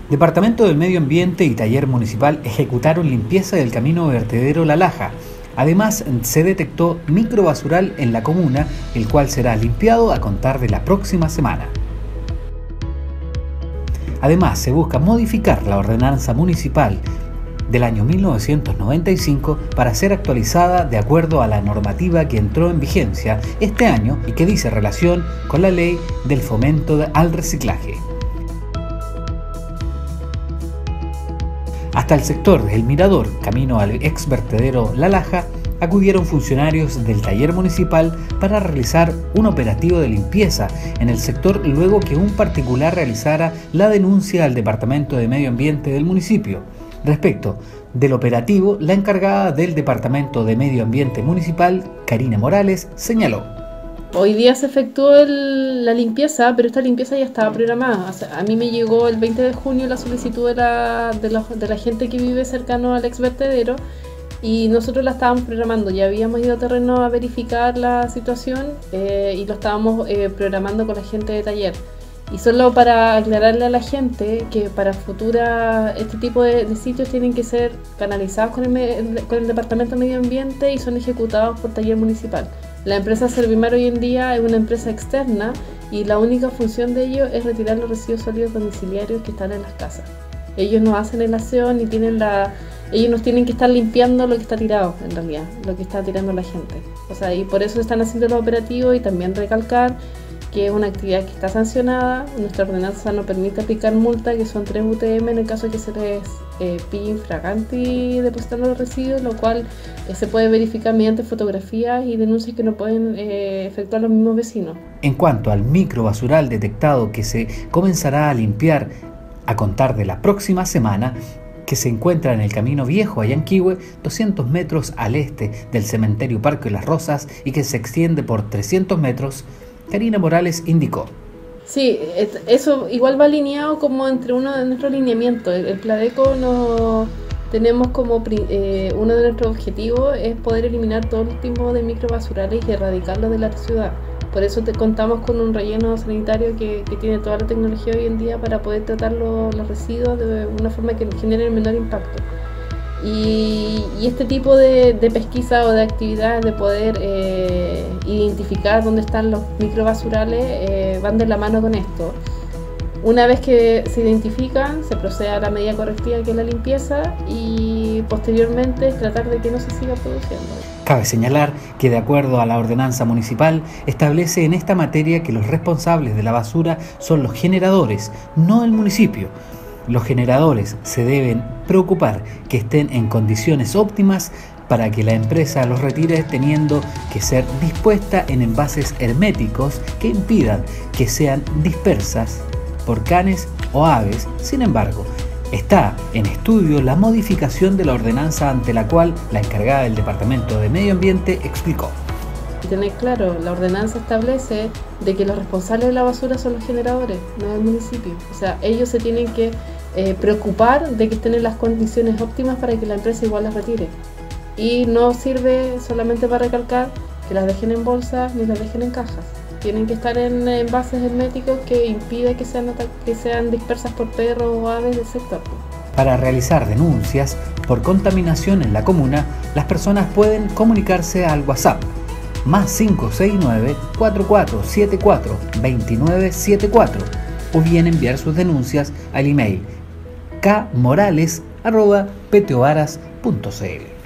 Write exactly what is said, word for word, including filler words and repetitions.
Departamento del Medio Ambiente y Taller Municipal ejecutaron limpieza del camino vertedero La Laja. Además, se detectó microbasural en la comuna, el cual será limpiado a contar de la próxima semana. Además, se busca modificar la ordenanza municipal del año mil novecientos noventa y cinco para ser actualizada de acuerdo a la normativa que entró en vigencia este año y que dice relación con la ley del fomento al reciclaje. Hasta el sector del Mirador, camino al ex vertedero La Laja, acudieron funcionarios del taller municipal para realizar un operativo de limpieza en el sector luego que un particular realizara la denuncia al Departamento de Medio Ambiente del municipio. Respecto del operativo, la encargada del Departamento de Medio Ambiente Municipal, Karina Morales, señaló: hoy día se efectuó el, la limpieza, pero esta limpieza ya estaba programada. O sea, a mí me llegó el veinte de junio la solicitud de la, de, la, de la gente que vive cercano al ex vertedero y nosotros la estábamos programando. Ya habíamos ido a terreno a verificar la situación eh, y lo estábamos eh, programando con la gente de taller. Y solo para aclararle a la gente que para futura este tipo de, de sitios tienen que ser canalizados con el, con el Departamento de Medio Ambiente y son ejecutados por taller municipal. La empresa Servimar hoy en día es una empresa externa y la única función de ellos es retirar los residuos sólidos domiciliarios que están en las casas. Ellos no hacen el aseo ni tienen la... Ellos nos tienen que estar limpiando lo que está tirado, en realidad, lo que está tirando la gente. O sea, y por eso están haciendo los operativos y también recalcar que es una actividad que está sancionada. Nuestra ordenanza no permite aplicar multa, que son tres U T M en el caso de que se les eh, pille infraganti depositando los residuos, lo cual eh, se puede verificar mediante fotografías y denuncias que no pueden eh, efectuar los mismos vecinos. En cuanto al microbasural detectado que se comenzará a limpiar a contar de la próxima semana, que se encuentra en el Camino Viejo a Yanquihue, doscientos metros al este del cementerio Parque Las Rosas y que se extiende por trescientos metros, Karina Morales indicó: sí, eso igual va alineado como entre uno de nuestros lineamientos. El, el Pladeco no tenemos como eh, uno de nuestros objetivos es poder eliminar todo el tipo de microbasurales y erradicarlos de la ciudad. Por eso te, contamos con un relleno sanitario que, que tiene toda la tecnología hoy en día para poder tratar los, los residuos de una forma que genere el menor impacto. Y, y este tipo de, de pesquisa o de actividades de poder eh, identificar dónde están los microbasurales eh, van de la mano con esto. Una vez que se identifican, se procede a la medida correctiva que es la limpieza y posteriormente tratar de que no se siga produciendo. Cabe señalar que de acuerdo a la ordenanza municipal establece en esta materia que los responsables de la basura son los generadores, no el municipio. Los generadores se deben preocupar que estén en condiciones óptimas para que la empresa los retire, teniendo que ser dispuesta en envases herméticos que impidan que sean dispersas por canes o aves. Sin embargo, está en estudio la modificación de la ordenanza, ante la cual la encargada del Departamento de Medio Ambiente explicó: tener claro, la ordenanza establece de que los responsables de la basura son los generadores, no el municipio. O sea, ellos se tienen que eh, preocupar de que estén en las condiciones óptimas para que la empresa igual las retire. Y no sirve solamente para recalcar que las dejen en bolsas ni las dejen en cajas. Tienen que estar en envases herméticos que impiden que sean, que sean dispersas por perros o aves del sector. Para realizar denuncias por contaminación en la comuna, las personas pueden comunicarse al WhatsApp más cinco seis nueve, cuatro cuatro siete cuatro, dos nueve siete cuatro o bien enviar sus denuncias al email k morales arroba p t o aras punto c l.